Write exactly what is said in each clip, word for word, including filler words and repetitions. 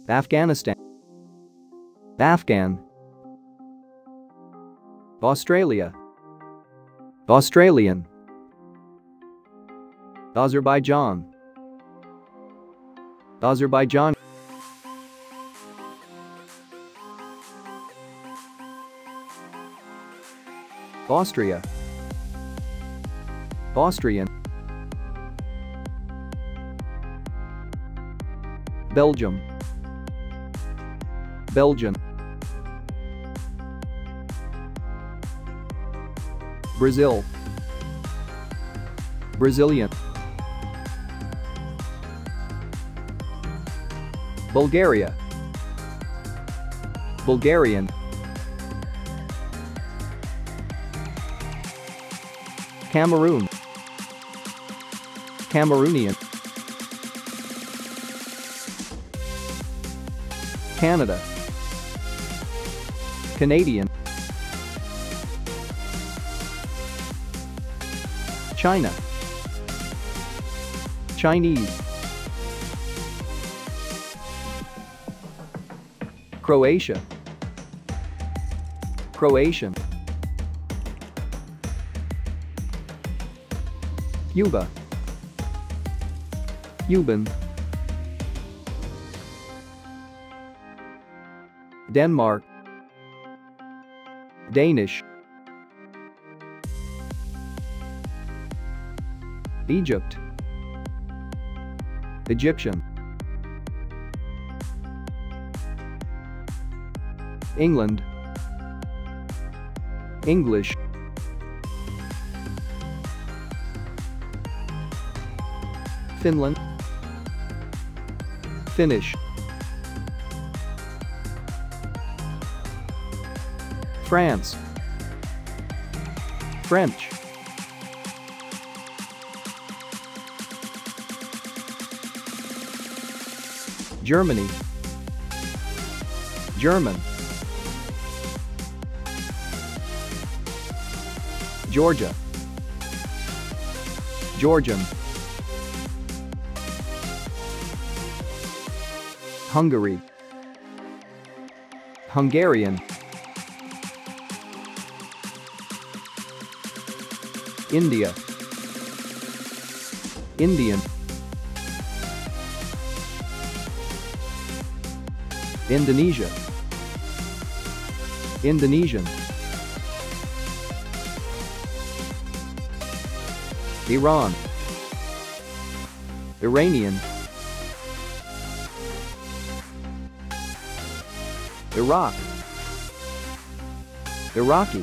Afghanistan. Afghan. Australia. Australian. Azerbaijan. Azerbaijan. Austria. Austrian. Belgium. Belgian. Brazil. Brazilian. Bulgaria. Bulgarian. Cameroon. Cameroonian. Canada. Canadian. China. Chinese. Croatia. Croatian. Cuba. Cuban. Denmark. Danish. Egypt. Egyptian. England. English. Finland. Finnish. France. French. Germany. German. Georgia. Georgian. Hungary. Hungarian. India. Indian. Indonesia. Indonesian. Iran. Iranian. Iraq. Iraqi.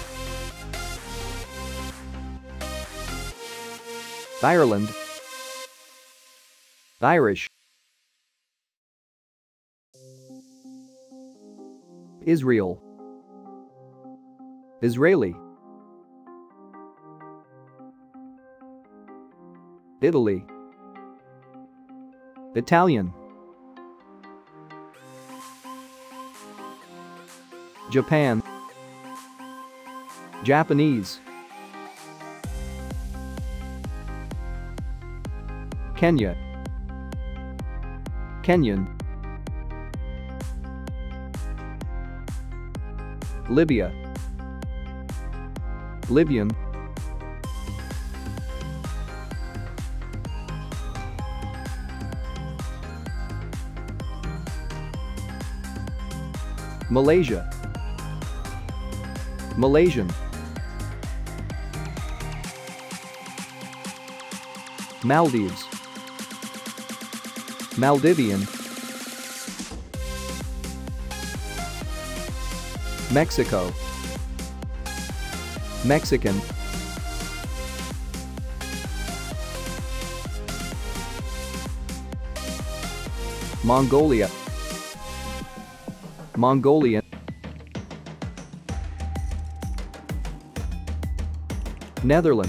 Ireland. Irish. Israel. Israeli. Italy. Italian. Japan. Japanese. Kenya. Kenyan. Libya. Libyan. Malaysia. Malaysian. Maldives. Maldivian. Mexico. Mexican. Mongolia. Mongolian. Netherlands.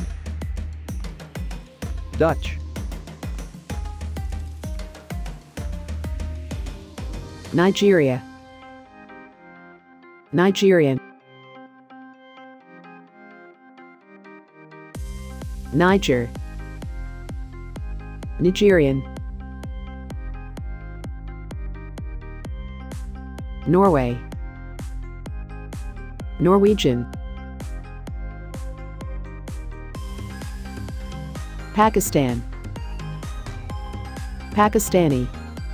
Dutch. Nigeria. Nigerian. Niger. Nigerian. Norway. Norwegian. Pakistan. Pakistani.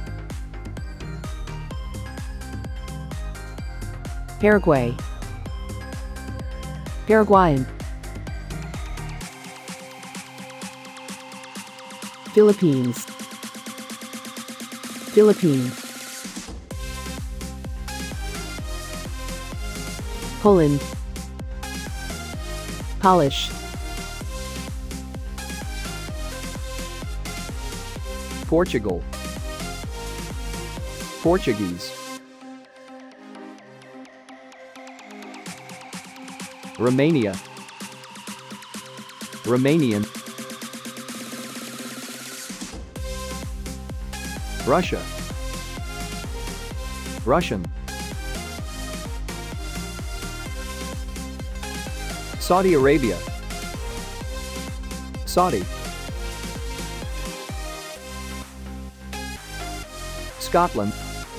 Paraguay. Paraguayan. Philippines. Philippine. Poland. Polish. Portugal. Portuguese. Romania. Romanian. Russia. Russian. Saudi Arabia. Saudi. Scotland.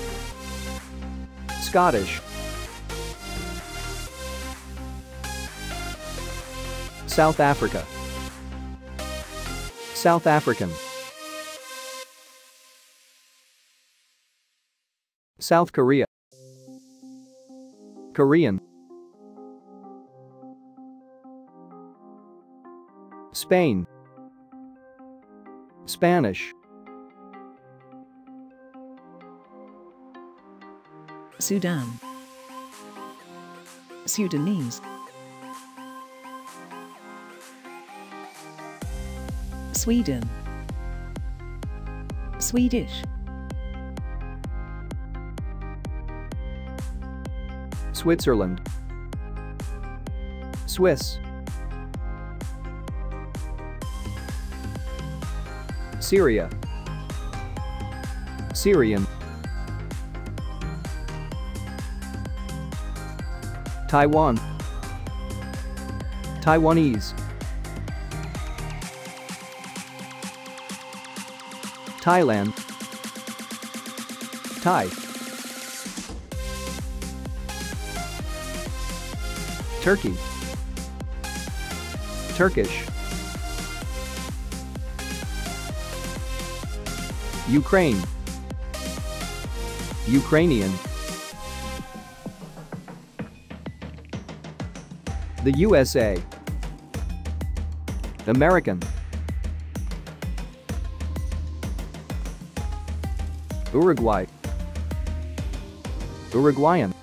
Scottish. South Africa. South African. South Korea. Korean. Spain. Spanish. Sudan. Sudanese. Sweden. Swedish. Switzerland. Swiss. Syria. Syrian. Taiwan. Taiwanese. Thailand. Thai. Turkey. Turkish. Ukraine. Ukrainian. The U S A. American. Uruguay. Uruguayan.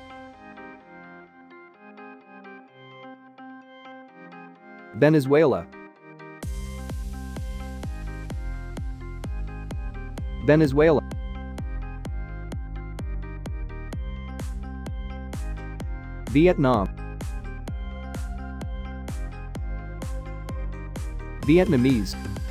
Venezuela. Venezuela. Vietnam. Vietnamese.